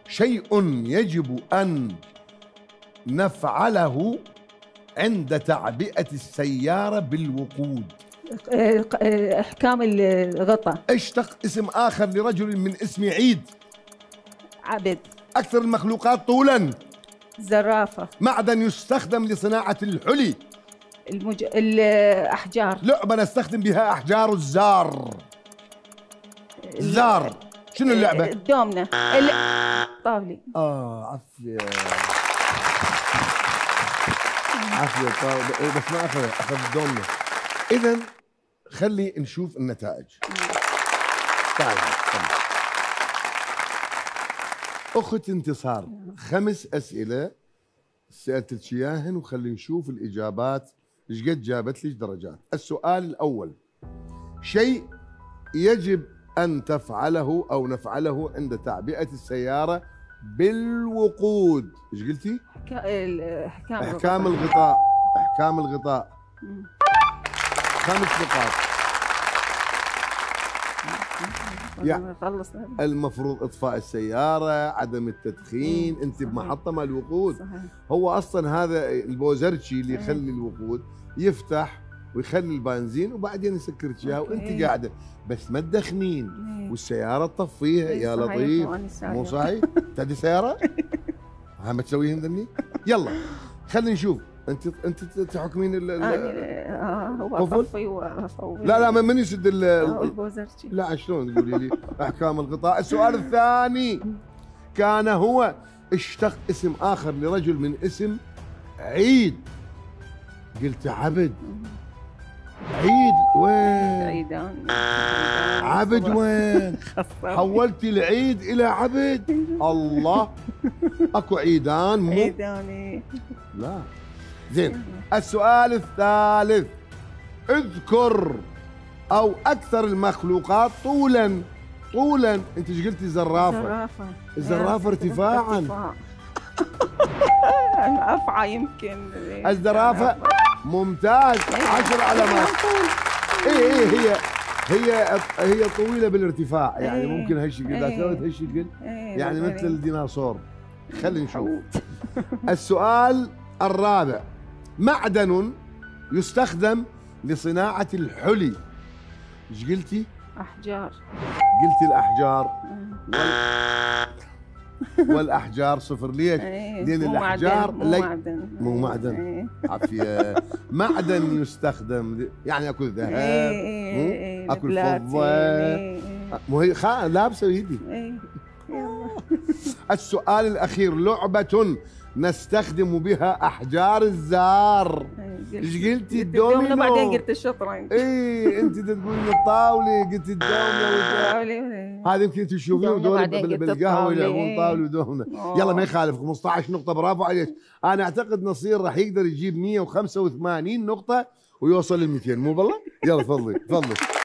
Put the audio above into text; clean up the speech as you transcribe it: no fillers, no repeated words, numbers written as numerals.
شيء يجب أن نفعله عند تعبئة السيارة بالوقود. إحكام الغطاء. اشتق اسم آخر لرجل من اسم عيد. عبد. أكثر المخلوقات طولاً. زرافة. معدن يستخدم لصناعة الحلي. الأحجار. لعبة نستخدم بها أحجار الزار. زار. شنو اللعبة؟ الدومنة. طاولي. عافية عافية طاولة، بس ما أخذ الدومنة. إذن خلي نشوف النتائج. تعال أخت انتصار، 5 أسئلة سألتك إياهن وخلي نشوف الإجابات إيش قد جابت لك درجات. السؤال الأول: شيء يجب أن تفعله أو نفعله عند تعبئة السيارة بالوقود. إيش قلتي؟ إحكام الغطاء. إحكام الغطاء. 5 نقاط. يعني المفروض إطفاء السيارة، عدم التدخين، أنت بمحطة مال الوقود. هو أصلا هذا البوزرشي اللي يخلي الوقود يفتح ويخلي البنزين وبعدين يسكر اياها وانت قاعده، بس ما تدخنين والسياره تطفيها. يا لطيف، مو صحيح؟ تعدي سياره؟ ما تسويهن ذني؟ يلا خلينا نشوف. انت تحكمين هو طفي وافوي. لا من يسد البوزرشي. لا شلون تقولي لي احكام الغطاء. السؤال الثاني: كان هو اشتق اسم اخر لرجل من اسم عيد. قلت عبد. عيد وين؟ عيدان. عبد وين؟ حولتي العيد الى عبد. الله، اكو عيدان مو عيداني. لا زين. السؤال الثالث: اذكر او اكثر المخلوقات طولا. انت ايش قلتي؟ زرافه. الزرافه ارتفاعا. الافعى يمكن. الزرافه ممتاز، 10 علامات. هي طويله بالارتفاع، يعني ممكن هالشكل اذا سوت هالشكل يعني مثل الديناصور. خلينا نشوف. السؤال الرابع: معدن يستخدم لصناعه الحلي. ايش قلتي؟ احجار. قلتي الاحجار. والاحجار 0. ليش؟ لان الاحجار مو معدن. عافيه. معدن يستخدم يعني اكو ذهب، اكو فضه، مو هي لابسه بيدي. السؤال الاخير: لعبه نستخدم بها احجار الزار. ايش قلتي؟ الدومينو. بعدين قلت الشطرنج. انت تقولين الطاوله، قلت الدومينو. هذا يمكن تشوفون دول بالقهوه يلعبون طاوله ودومينو. يلا ما يخالف، 15 نقطه، برافو عليك. انا اعتقد نصير راح يقدر يجيب 185 نقطه ويوصل ل 200، مو بالله؟ يلا تفضلي.